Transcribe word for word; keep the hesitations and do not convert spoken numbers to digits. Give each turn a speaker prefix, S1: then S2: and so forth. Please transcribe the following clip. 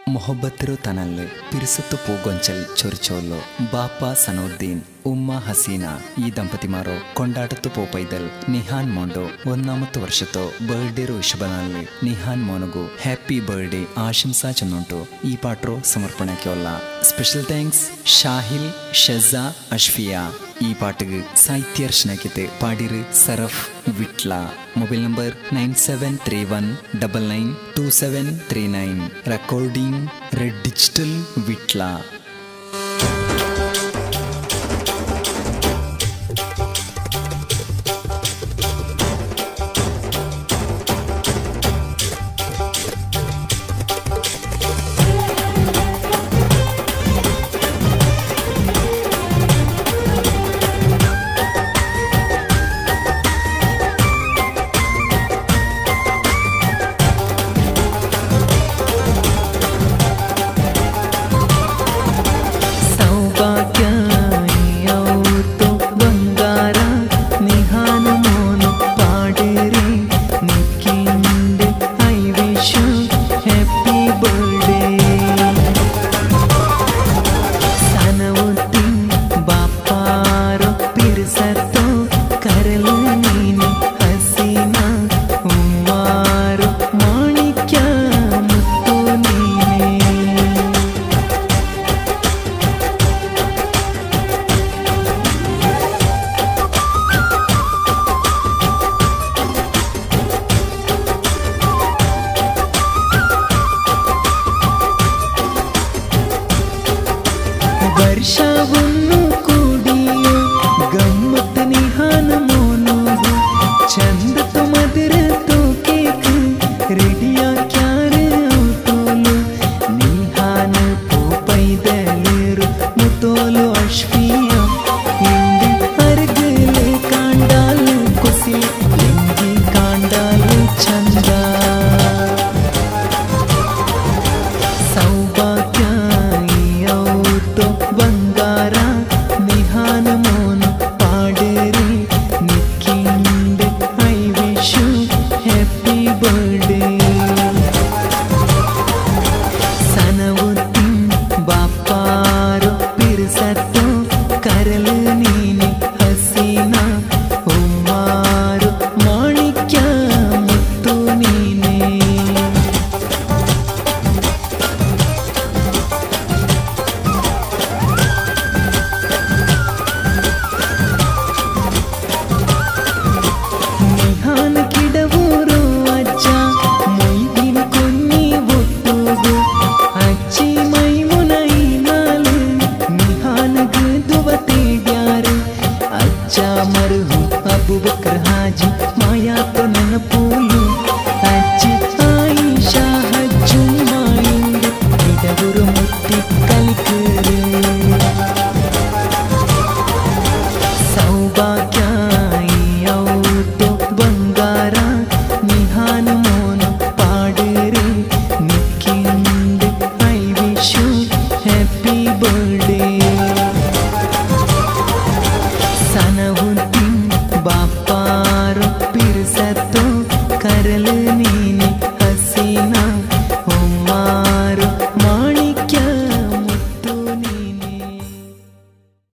S1: ಮೊಹಬ್ಬತ್ತಿರೋ ತನಲ್ಲು ಪಿರಿಸುತ್ತು ಪೂಗೊಂಚಲ್ ಚೊರಿಚೋಲು ಬಾಪ ಸನೋದ್ದೀನ್ ಉಮ್ಮ ಹಸೀನಾ ಈ ದಂಪತಿಮಾರೋ ಕೊಂಡಾಟತ್ತು ಪೋಪೈದಲ್ ನಿಹಾನ್ ಮೊಂಡೋ ഒന്നാമത്തെ ವರ್ಷത്തೋ ಬರ್ಡೇ ರೋ ವಿಶ್ವಬನಲ್ಲಿ ನಿಹಾನ್ ಮೋನಗು ಹ್ಯಾಪಿ ಬರ್ಡೇ ಆಶಂಸಾ ಚನ್ನುಂಟು ಈ ಪಾಟ್ರೋ ಸಮರ್ಪಣೆಕ್ಕೋಲ್ಲ. ಸ್ಪೆಷಲ್ ಥ್ಯಾಂಕ್ಸ್ ಶಾಹಿಲ್ ഷെസ അഷ്ഫിയ. ഈ പാട്ടുക്ക് സാഹിത്യർച്ചനയ്ക്കത്ത് പാടിര് Saraf Vitla. Mobile number nine seven three one double nine two seven three nine. Recording red digital Vitla. ವರ್ಷವನ್ನು ಕೂಡಿಯೋ ಗಮ್ಮತ್ ನಿಹಾನ ಮೋನೋಗು ಚಂದತು ಮಧುರತು ಕೇಕ್ ರೆಡಿಯಾ ಕ್ಯಾರೆ ಔತೋಲು ನಿಹಾನ ಪೋಪೈದಲಿರು ಮುತೋಲು ಅಶ್ಫಿಯಾ ಇಂಡಿ ಅರ್ಗಲೆ ಕಾಂಡಾಲು ಕುಸಿ ಲಿಂಗಿ ಕಾಂಡಾಲು ಚಂದ ಸೌಭಾಗ್ಯ ಬಂಗಾರ ನಿಹಾನ ಮೋನ ಪಾಡೇರಿ ನಿಕ್ಕಿಂಡ್ I wish you happy birthday. ಸನವುದ್ದಿನ್ ಬಾಪಾರೋ ಪಿರ್ಸತ್ತೋ ಕರಲು ನೀನೆ ಹಸೀನಾ ಉಮ್ಮಾರು ಮಾಣಿಕ್ಯ ಮುತ್ತು ನೀನೆ. ಕಿಡವೂರು ಅಜ್ಜ ಮೈದಿನ ಕೊನ್ನಿ ಒಟ್ಟುಗು ಅಜ್ಜಿ ಮೈಮುನೈ ನಾಲು ನಿಹಾನಗ ದುವತೇಡ್ಯಾರು ಅಜ್ಜ ಮರುಹು ಅಬುಬಕ್ರ ಹಾಜಿ ಮಾಯಾತ ನನ್ನ ಪೂಲು ಅಜ್ಜಿ ಆಯಿಷಾ ಹಜ್ಜು ಮಾಯಿಂದು ಕಿಡವೂರು ಮುಟ್ಟಿ ಕಲಿಕರು ಸೌಭಾಗ್ಯ ಬಂಗಾರ ನಿಹಾನ ಮೋನ ಪಾಡೇರಿ ನಿಕ್ಕಿಂಡ್ I wish you happy birthday. ಸನವುದ್ದಿನ್ ಬಾಪ